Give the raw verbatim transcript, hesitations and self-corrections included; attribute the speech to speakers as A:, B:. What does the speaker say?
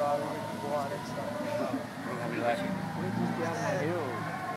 A: water, water stuff.
B: We're gonna be like,
A: We're just down the hill.